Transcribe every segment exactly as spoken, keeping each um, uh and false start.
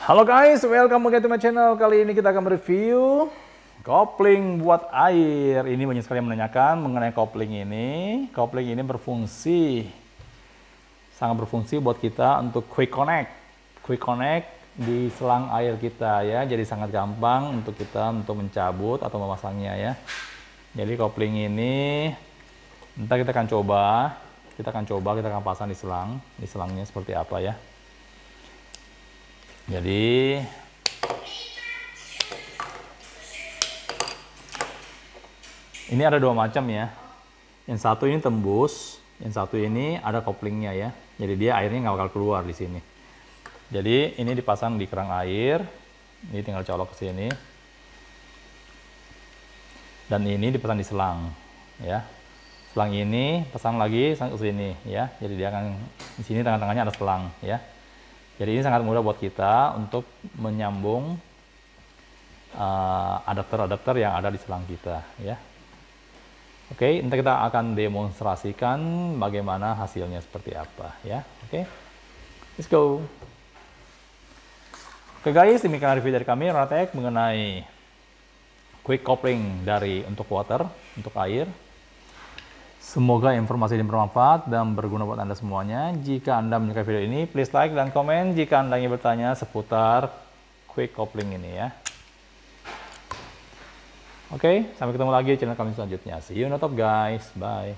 Halo guys, welcome back to my channel. Kali ini kita akan mereview kopling buat air. Ini banyak sekali yang menanyakan mengenai kopling ini. Kopling ini berfungsi, sangat berfungsi buat kita untuk quick connect. Quick connect di selang air kita ya. Jadi sangat gampang untuk kita untuk mencabut atau memasangnya ya. Jadi kopling ini, ntar kita akan coba. Kita akan coba, kita akan pasang di selang. Di selangnya seperti apa ya. Jadi ini ada dua macam ya. Yang satu ini tembus, yang satu ini ada koplingnya ya. Jadi dia airnya nggak bakal keluar di sini. Jadi ini dipasang di kerang air. Ini tinggal colok ke sini. Dan ini dipasang di selang ya. Selang ini pasang lagi ke sini ya. Jadi dia akan di sini tengah-tengahnya ada selang ya. Jadi ini sangat mudah buat kita untuk menyambung adapter-adapter uh, yang ada di selang kita ya. Oke, nanti kita akan demonstrasikan bagaimana hasilnya seperti apa ya. Oke, let's go. Oke guys, demikian review dari kami Ratek mengenai quick coupling dari untuk water, untuk air. Semoga informasi ini bermanfaat dan berguna buat Anda semuanya. Jika Anda menyukai video ini, please like dan komen jika Anda ingin bertanya seputar quick coupling ini ya. Oke, sampai ketemu lagi di channel kami selanjutnya. See you on top guys, bye.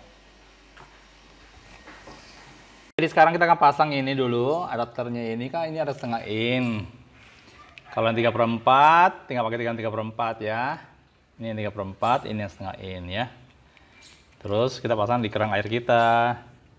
Jadi sekarang kita akan pasang ini dulu, adapternya ini kan ini ada setengah in. Kalau yang tiga per empat, tinggal pakai tiga per empat ya. Ini yang tiga per empat, ini yang setengah in ya. Terus kita pasang di kerang air kita.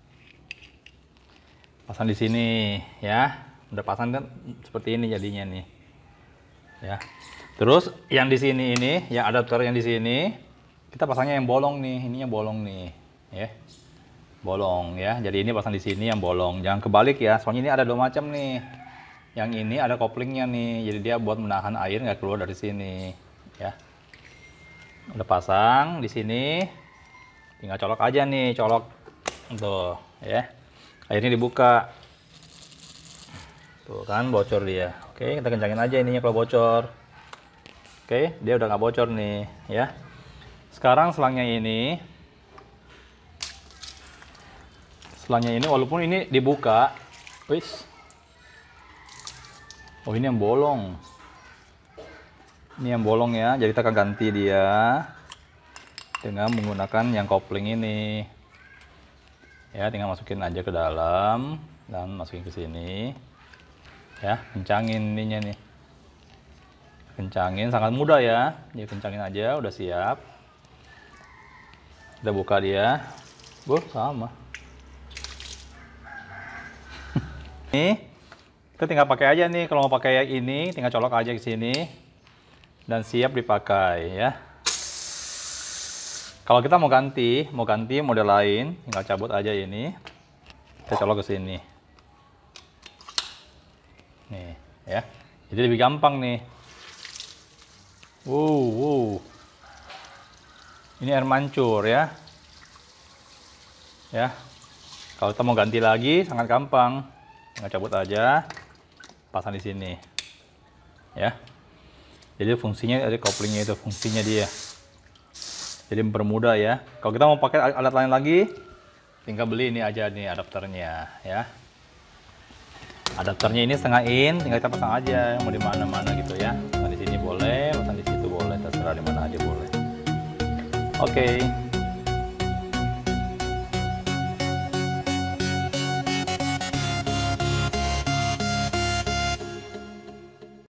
Pasang di sini ya. Udah pasang kan seperti ini jadinya nih. Ya. Terus yang di sini ini, yang adapter yang di sini, kita pasangnya yang bolong nih. Ini yang bolong nih, ya. Bolong ya. Jadi ini pasang di sini yang bolong. Jangan kebalik ya. Soalnya ini ada dua macam nih. Yang ini ada koplingnya nih. Jadi dia buat menahan air nggak keluar dari sini, ya. Udah pasang di sini. Tinggal colok aja nih, colok tuh ya. Airnya dibuka. Tuh kan bocor dia. Oke, kita kencangin aja ininya kalau bocor. Oke, dia udah nggak bocor nih ya. Sekarang selangnya ini. Selangnya ini walaupun ini dibuka, wis. Oh, ini yang bolong. Ini yang bolong ya. Jadi kita akan ganti dia dengan menggunakan yang kopling ini ya. Tinggal masukin aja ke dalam dan masukin ke sini ya. Kencangin ininya nih, kencangin, sangat mudah ya. Jadi kencangin aja, udah siap. Kita buka dia. Buh, sama. Nih kita tinggal pakai aja nih. Kalau mau pakai yang ini tinggal colok aja ke sini dan siap dipakai ya. Kalau kita mau ganti, mau ganti model lain, tinggal cabut aja ini. Kita colok ke sini. Nih, ya. Jadi lebih gampang nih. Wow, wow. Ini air mancur ya. Ya. Kalau kita mau ganti lagi, sangat gampang. Tinggal cabut aja, pasang di sini. Ya. Jadi fungsinya dari koplingnya itu, fungsinya dia. Jadi mempermudah ya. Kalau kita mau pakai alat lain lagi, tinggal beli ini aja nih adapternya ya. Adapternya ini setengah in, tinggal kita pasang aja mau di mana-mana gitu ya. Pasang di sini boleh, pasang di situ boleh, terserah di mana aja boleh. Oke. Okay.